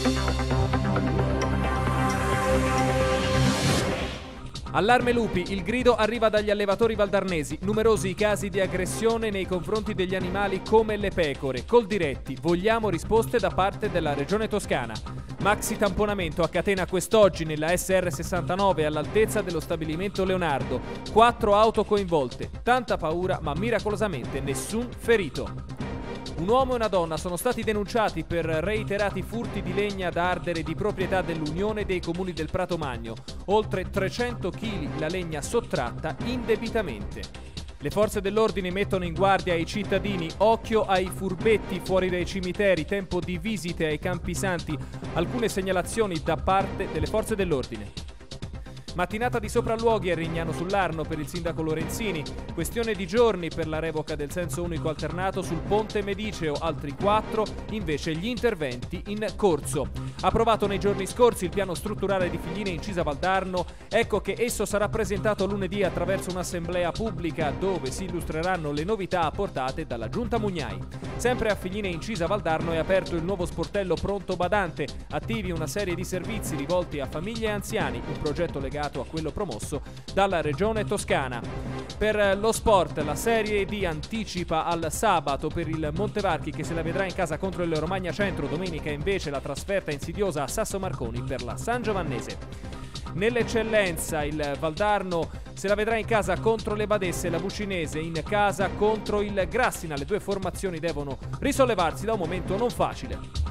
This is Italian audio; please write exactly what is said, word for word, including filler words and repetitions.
Allarme lupi, il grido arriva dagli allevatori valdarnesi, numerosi i casi di aggressione nei confronti degli animali come le pecore. Coldiretti, vogliamo risposte da parte della regione toscana. Maxi tamponamento a catena quest'oggi nella S R sessantanove all'altezza dello stabilimento Leonardo. Quattro auto coinvolte, tanta paura ma miracolosamente nessun ferito. Un uomo e una donna sono stati denunciati per reiterati furti di legna da ardere di proprietà dell'Unione dei Comuni del Prato Magno. Oltre trecento chili la legna sottratta indebitamente. Le forze dell'ordine mettono in guardia i cittadini, occhio ai furbetti fuori dai cimiteri, tempo di visite ai campi santi, alcune segnalazioni da parte delle forze dell'ordine. Mattinata di sopralluoghi a Rignano sull'Arno per il sindaco Lorenzini, questione di giorni per la revoca del senso unico alternato sul ponte Mediceo, altri quattro invece gli interventi in corso. Approvato nei giorni scorsi il piano strutturale di Figline Incisa Valdarno, ecco che esso sarà presentato lunedì attraverso un'assemblea pubblica dove si illustreranno le novità apportate dalla Giunta Mugnai. Sempre a Figline Incisa Valdarno è aperto il nuovo sportello Pronto Badante, attivi una serie di servizi rivolti a famiglie e anziani, un progetto legato a quello promosso dalla regione toscana. Per lo sport, la Serie D anticipa al sabato per il Montevarchi che se la vedrà in casa contro il Romagna Centro, domenica invece la trasferta insidiosa a Sasso Marconi per la San Giovannese. Nell'eccellenza il Valdarno se la vedrà in casa contro le Badesse e la Bucinese in casa contro il Grassina. Le due formazioni devono risollevarsi da un momento non facile.